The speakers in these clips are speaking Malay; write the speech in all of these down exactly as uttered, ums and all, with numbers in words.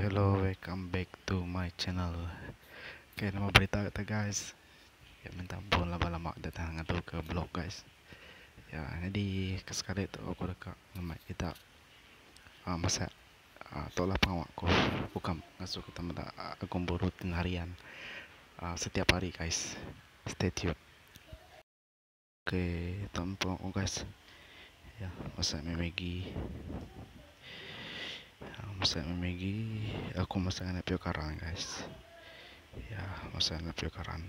Hello, welcome back to my channel. Okay, nama berita kita guys. Ya, minta ampun lama-lama datang ngadu ke blog guys. Ya, jadi kesekali tu aku dekat ngemai kita. Ah, masa ah, tolak pengawak aku. Bukan ngasuh kita minta aku rutin harian. Ah, setiap hari guys. Stay tune. Okay, tampung aku guys. Ya, masak Maggi. Masak Maggi. Aku masak anak piu karang guys. Ya, masak anak piu karang.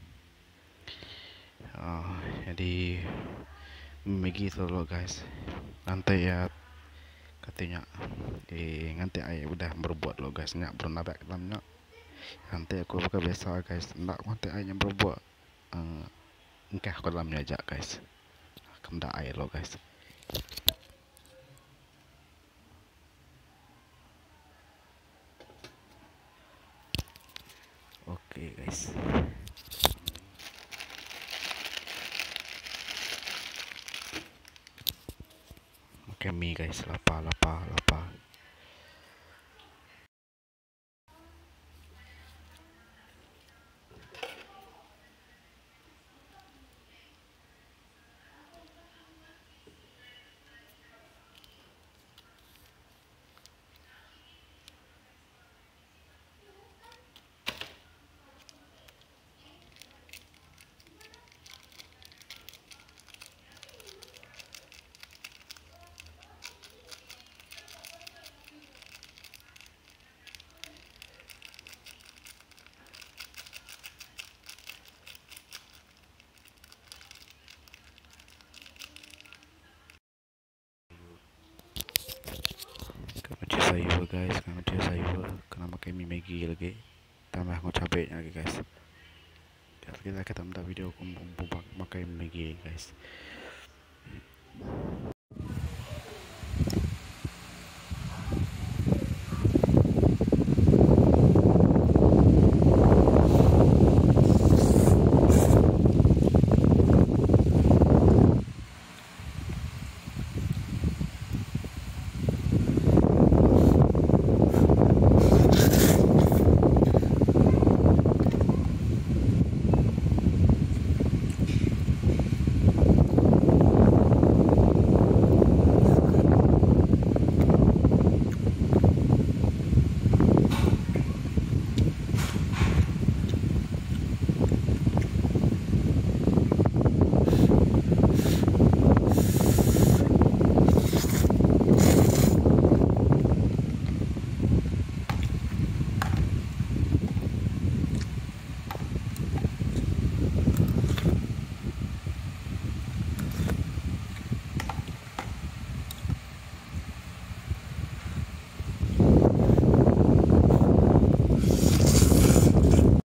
Uh, jadi Maggi tu loh guys. Nanti ya katanya eh nanti ayah udah berbuat loh guys. Nyak belum ada dalamnya. Nanti aku buka biasa guys. Nak nanti ayah yang berbuat. Uh, Engkau aku dalamnya aja guys. Kamu dah air loh guys. Oke okay, guys. Oke okay, mie guys. Lapar lapar lapar. Macam sayur guys, macam sayur kena pakai mie Maggi lagi. Tambah aku cabai lagi guys. Kita kita minta video aku pakai Maggi guys.